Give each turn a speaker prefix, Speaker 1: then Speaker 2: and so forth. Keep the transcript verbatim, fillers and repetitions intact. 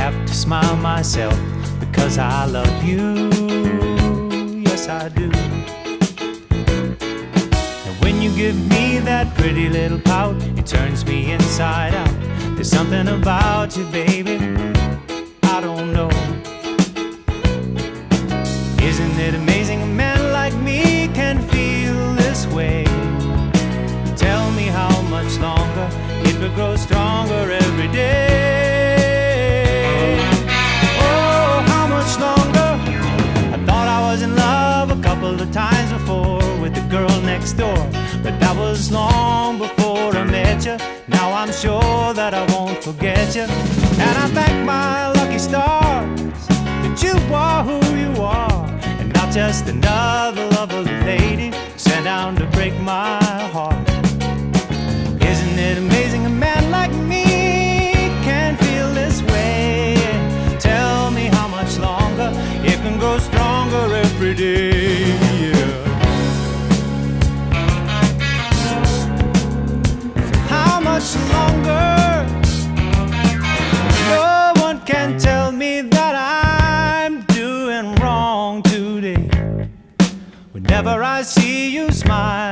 Speaker 1: have to smile myself because I love you, yes I do. And when you give me that pretty little pout, it turns me inside out. There's something about you, baby, I don't know. Isn't it amazing a man like me can feel this way? Tell me how much longer it will grow stronger every day. Oh, how much longer? I thought I was in love a couple of times before with the girl next door, but that was long before I met you. Now I'm sure that I won't forget you, and I thank my lucky stars that you are who you are, and not just another lovely lady sent down to break my heart. Isn't it amazing a man like me can feel this way? Tell me how much longer it can grow stronger every day, yeah. How much longer? No one can tell me that I'm doing wrong today. Whenever I see you smile,